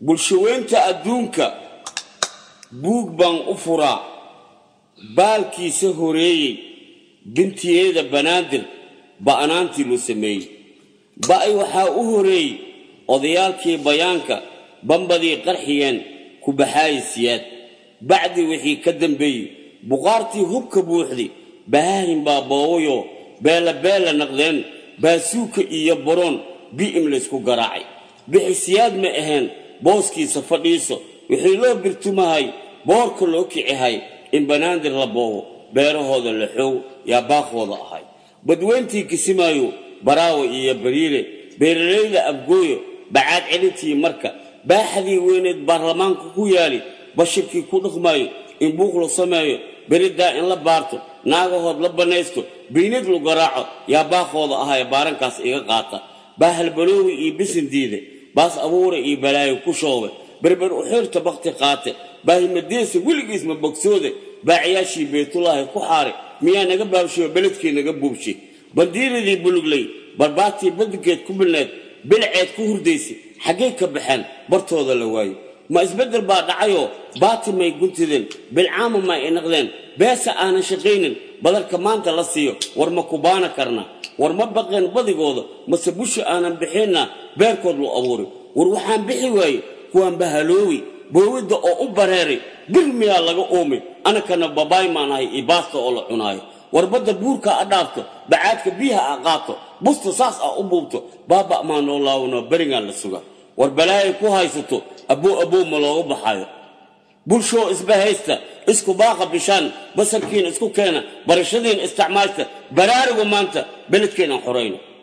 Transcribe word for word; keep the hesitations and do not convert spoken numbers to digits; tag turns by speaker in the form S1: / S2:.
S1: bulshooyinta adduunka buug baan u furaa baalkiisa horeeyay bintiyeeda banaadir ba'anaantii loo sameeyay ba'ay waxaa u horeeyay odayaalkii bayaanka bambadii qarxiyeen ku baxaayisiyaad bacdi wixii ka dambeeyay buqaartii hubka buuxdi baahin baa boowayo beela beela naqdeen baasuuka iyo baroon bi'im la isku garaacay bixisiyaad ma ahayn booskiisa fadhiiso wixii loo birtumahay boorka loo kicihay in banaadir la boowo beerahooda la xoog yaa baaqooda ahay badweyntii kisimaayo baraawo iyo bariile beeralayda abgooyo bacaad celintii marka baaxadii weyneed baarlamaanka ku yaali bashirkii ku dhaqmaayo in buuq la sameeyo beridaa in la baarto naagahood la banaysto biinid lu garaaco yaa baaqooda ahay baarankaas iga qaata baahal baloowi iyo bisin diide baas abuura iyo balaayo ku shoobe berber u xirta baqti qaate baahi madeesa wiligiis ma bogsoode baaciyaashii beetullaahi ku xaare miyaa naga baabshiyo beledkii naga buubshi bandiiradii buluglay barbaatii badgeed ku bilneed bilceed ku hurdaysay xaggay ka baxeen bartooda la waayo ma isbedel baa dhacayoo baati may guntideen bilcaama ma ay naqdeen beesa aanan shaqaynin badarka maanta la siiyo war ma kubaana karna war ma baqeen badigooda mase bushi aanan bixinna beerkood loo abuuray war waxaan bixi waaye kuwaan bahaloowi boowida oo u bareeray bir miyaa laga oomay anakana babaay maanahay iyo baasta oo la cunaayo war badda buurka a dhaafto bacaadka biyaha a qaato busta saas ah u buubto baaba maa noo laawano berigaan la suga war balaayay ku haysato abuu abuu ma looga baxayo bulshoo isba haysta isku baaqa bishaan basarkiina isku keena barashadiina isticmaalta baraarigu maanta beledkeena xorayno